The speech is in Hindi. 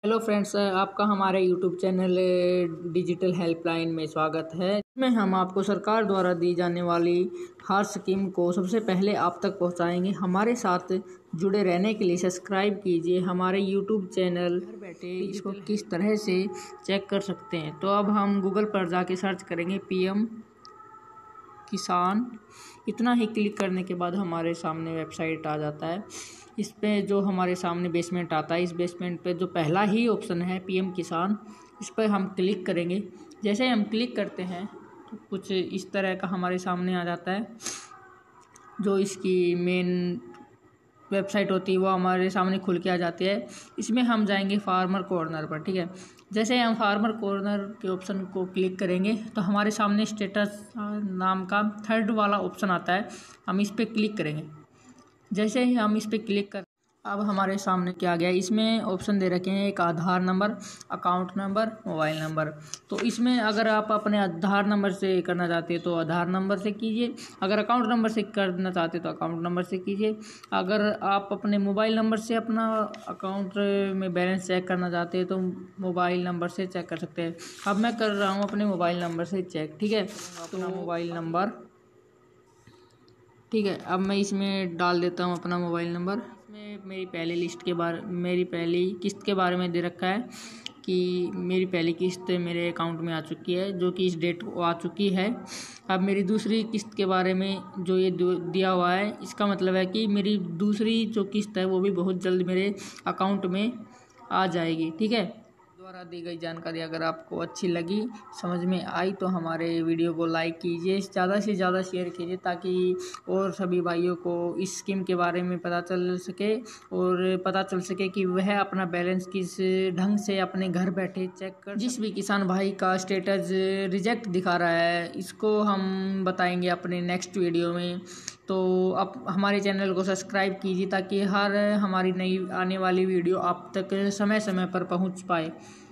हेलो फ्रेंड्स, आपका हमारे यूट्यूब चैनल डिजिटल हेल्पलाइन में स्वागत है। इसमें हम आपको सरकार द्वारा दी जाने वाली हर स्कीम को सबसे पहले आप तक पहुंचाएंगे। हमारे साथ जुड़े रहने के लिए सब्सक्राइब कीजिए हमारे यूट्यूब चैनल। घर बैठे इसको किस तरह से चेक कर सकते हैं, तो अब हम गूगल पर जाके सर्च करेंगे पीएम किसान। इतना ही क्लिक करने के बाद हमारे सामने वेबसाइट आ जाता है। इस पे जो हमारे सामने बेसमेंट आता है, इस बेसमेंट पे जो पहला ही ऑप्शन है पीएम किसान, इस पर हम क्लिक करेंगे। जैसे हम क्लिक करते हैं तो कुछ इस तरह का हमारे सामने आ जाता है। जो इसकी मेन वेबसाइट होती है वो हमारे सामने खुल के आ जाती है। इसमें हम जाएंगे फार्मर कॉर्नर पर, ठीक है। जैसे हम फार्मर कॉर्नर के ऑप्शन को क्लिक करेंगे तो हमारे सामने स्टेटस नाम का थर्ड वाला ऑप्शन आता है, हम इस पर क्लिक करेंगे। जैसे ही हम इस पर क्लिक कर, अब हमारे सामने क्या गया, इसमें ऑप्शन दे रखे हैं एक Aadhaar number, account number, mobile number. तो इसमें अगर आप अपने आधार नंबर से करना चाहते हैं तो आधार नंबर से कीजिए, अगर अकाउंट नंबर से करना चाहते हैं तो अकाउंट नंबर से कीजिए, अगर आप अपने मोबाइल नंबर से अपना अकाउंट में बैलेंस चेक करना चाहते हैं तो मोबाइल नंबर से चेक कर सकते हैं। अब मैं कर रहा हूँ अपने मोबाइल नंबर से चेक, ठीक है। अपना मोबाइल नंबर, ठीक है। अब मैं इसमें डाल देता हूँ अपना मोबाइल नंबर। इसमें मेरी पहली किस्त के बारे में दे रखा है कि मेरी पहली किस्त मेरे अकाउंट में आ चुकी है, जो कि इस डेट को आ चुकी है। अब मेरी दूसरी किस्त के बारे में जो ये दिया हुआ है, इसका मतलब है कि मेरी दूसरी जो किस्त है वो भी बहुत जल्द मेरे अकाउंट में आ जाएगी, ठीक है। द्वारा दी गई जानकारी अगर आपको अच्छी लगी, समझ में आई, तो हमारे वीडियो को लाइक कीजिए, ज़्यादा से ज़्यादा शेयर कीजिए ताकि और सभी भाइयों को इस स्कीम के बारे में पता चल सके और पता चल सके कि वह अपना बैलेंस किस ढंग से अपने घर बैठे चेक कर। जिस भी किसान भाई का स्टेटस रिजेक्ट दिखा रहा है, इसको हम बताएंगे अपने नेक्स्ट वीडियो में। तो आप हमारे चैनल को सब्सक्राइब कीजिए ताकि हर हमारी नई आने वाली वीडियो आप तक समय समय पर पहुंच पाए।